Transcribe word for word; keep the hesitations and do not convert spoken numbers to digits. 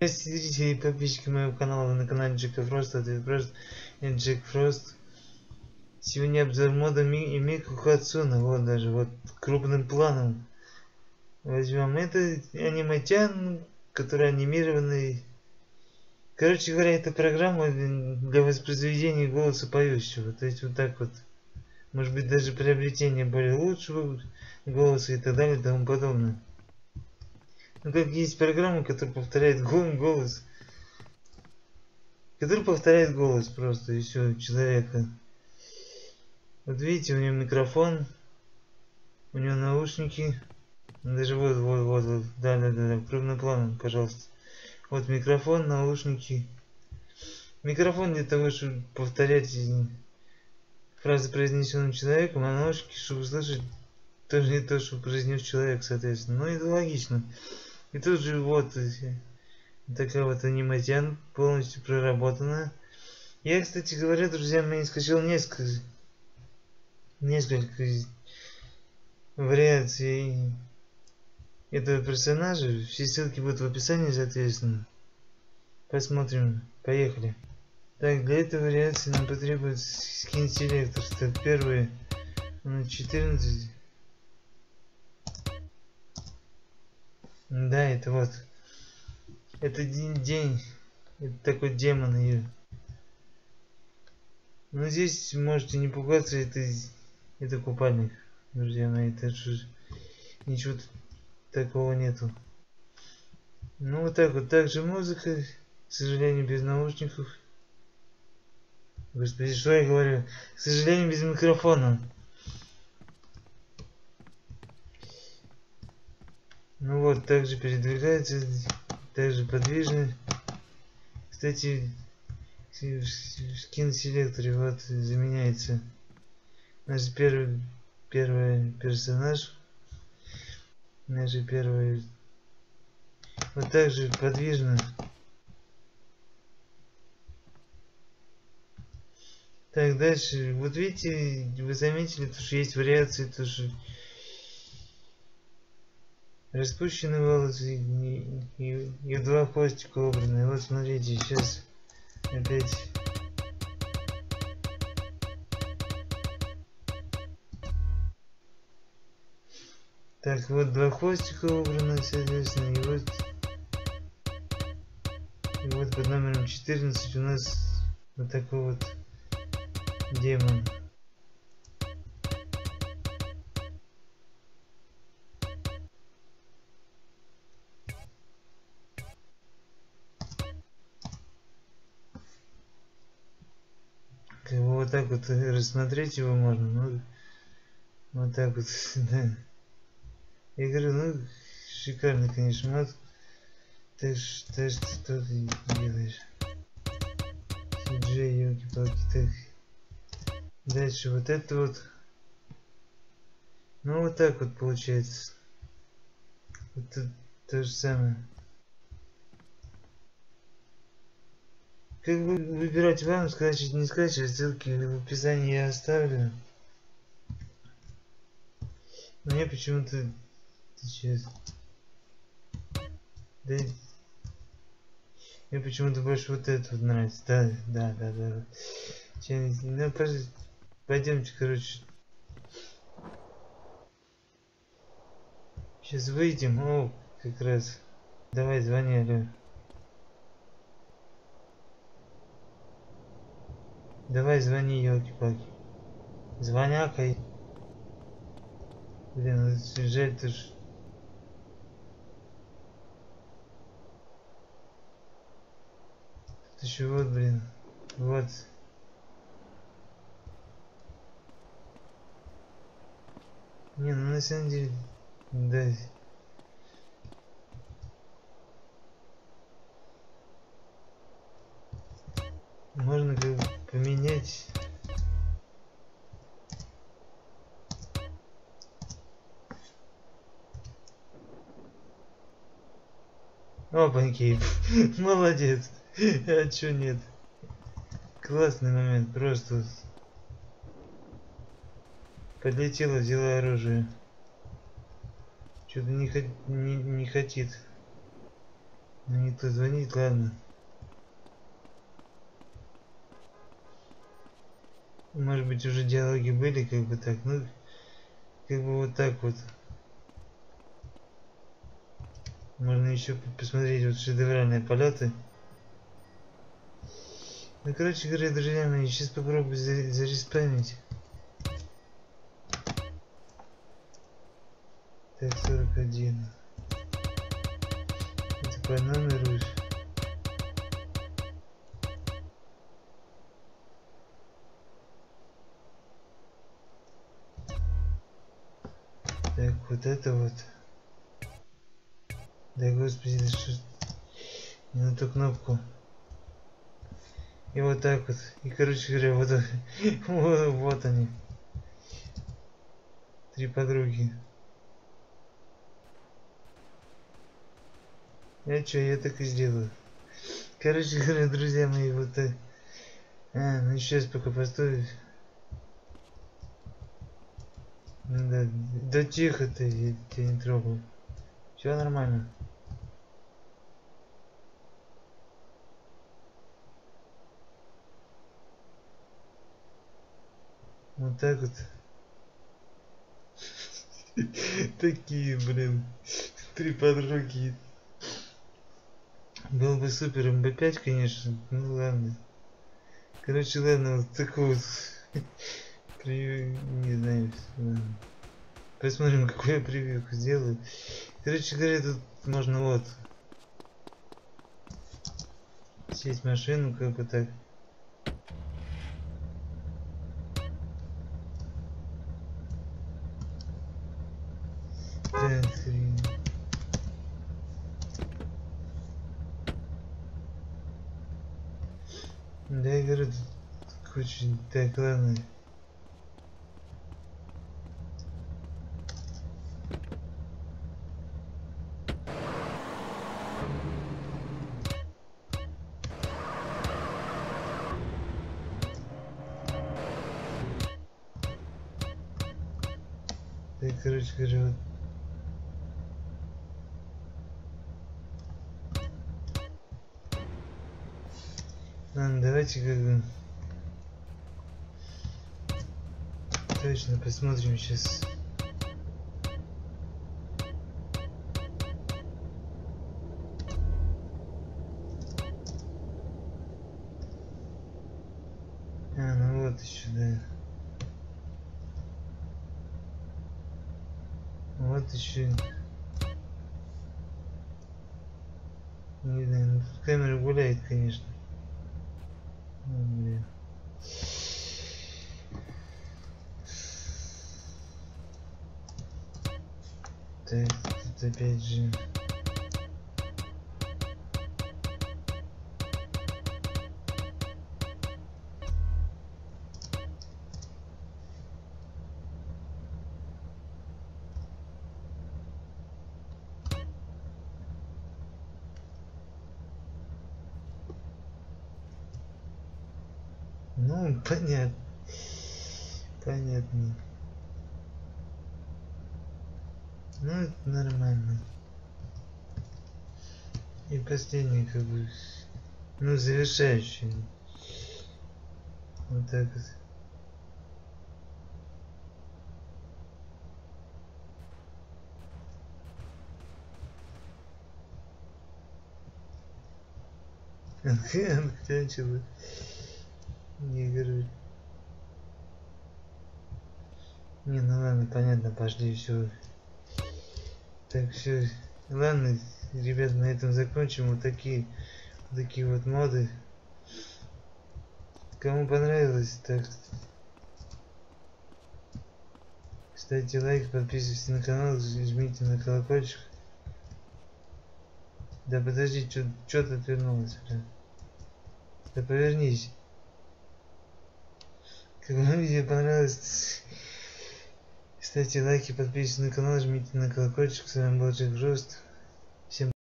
Зрители и подписчики моего канала, вы на канале Джека Фроста, это просто Джек Фрост. Сегодня обзор мода Ми и Мику Хацуна, вот даже вот крупным планом. Возьмем это аниматян, который анимированный. Короче говоря, это программа для воспроизведения голоса поющего. То есть вот так вот. Может быть даже приобретение более лучшего голоса и так далее и тому подобное. Ну как есть программа, которая повторяет голос. Который повторяет голос просто и все человека. Вот видите, у него микрофон, у него наушники. Даже вот, вот, вот, вот. Да, да, да, да, крупным планом, пожалуйста. Вот микрофон, наушники. Микрофон для того, чтобы повторять фразы, произнесенные человеком, а наушники, чтобы услышать тоже не то, что произнес человек, соответственно. Ну, это логично. И тут же вот такая вот аниматян полностью проработана. Я, кстати говоря, друзья мои, скачал несколько несколько вариаций этого персонажа. Все ссылки будут в описании, соответственно. Посмотрим. Поехали. Так, для этой вариации нам потребуется скин селектор. Так, первый на четырнадцать. Да, это вот. Это день, день. Это такой демон ее. Но здесь можете не пугаться, это, это купальник, друзья мои. Это же ничего такого нету. Ну вот так вот. Также музыка, к сожалению, без наушников. Господи, что я говорю? К сожалению, без микрофона. Ну вот, также передвигается, также подвижный. Кстати, в скин селекторе вот заменяется наш первый первый персонаж, наш первый. Вот также подвижно. Так, дальше. Вот видите, вы заметили, то, что есть вариации, то, что распущенные волосы и, и, и два хвостика убраны. Вот смотрите, сейчас опять. Так, вот два хвостика убраны, соответственно, и вот, и вот под номером четырнадцать у нас вот такой вот демон. Вот так вот рассмотреть его можно, ну вот так вот, да. Я говорю, ну шикарный, конечно, мод. Ты что что ты делаешь? Джей, елки-палки, так. Дальше вот это вот. Ну вот так вот получается. Вот тут то же самое. Как бы выбирать вам, скачивать, не скачивать, ссылки в описании я оставлю. Мне почему-то сейчас. Да, мне почему-то больше вот это вот нравится. Да, да, да, да. Сейчас, ну, пойдемте, короче. Сейчас выйдем. О, как раз. Давай, звони, алло. Давай, звони, елки-палки. Звонякай. Блин, ну жаль, ты ж. Тут еще вот, блин. Вот. Не, ну на самом деле. Да. Можно как бы поменять. Опаньки. Молодец. А чё нет? Классный момент. Просто подлетела, взяла оружие. Что-то не, не, не хотит. Ну никто звонит, ладно. Может быть уже диалоги были, как бы так, ну как бы вот так вот. Можно еще посмотреть вот шедевральные полеты. Ну короче говоря, друзья мои, сейчас попробую зареспавнить. Так, сорок один. Это по номеру. Так, вот это вот. Да господи, да что... Не на ту кнопку. И вот так вот. И короче говоря, вот, вот, вот они. Три подруги. Я чё, я так и сделаю. Короче говоря, друзья мои, вот так. А, ну сейчас пока постою. Ну да, да тихо ты, я тебя не трогал. Все нормально. Вот так вот. Такие, блин. Три подруги. Был бы супер эм бэ пять, конечно. Ну ладно. Короче, ладно, вот такой вот. Не знаю. Ладно. Посмотрим, какую я превьюху сделаю. Короче говоря, тут можно вот сесть в машину, как бы так. Так, хрень. Да, я говорю, тут куча... Так, ладно. Так, короче говоря, вот. Ладно, давайте как бы... Точно посмотрим сейчас. А, ну вот еще, да. Вот еще. Не знаю, ну тут камера гуляет, конечно. О, блин. Так, тут опять же. Ну, понятно. Понятно. Ну, это нормально. И последний, как бы, ну, завершающий. Вот так вот. Кончила. Не говорю. Не, ну ладно, понятно, пошли, все. Так, все. Ладно, ребят, на этом закончим. Вот такие, вот такие вот моды. Кому понравилось, так ставьте лайк, подписывайтесь на канал, жмите на колокольчик. Да подожди, что ты отвернулась, бля? Да повернись. Как вам видео понравилось, ставьте лайки, подписывайтесь на канал, жмите на колокольчик. С вами был Джек Рост. Всем